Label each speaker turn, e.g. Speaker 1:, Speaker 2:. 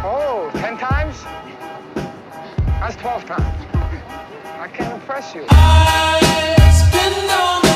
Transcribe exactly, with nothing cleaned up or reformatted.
Speaker 1: Oh, ten times? That's twelve times. I can't impress you.
Speaker 2: I spend all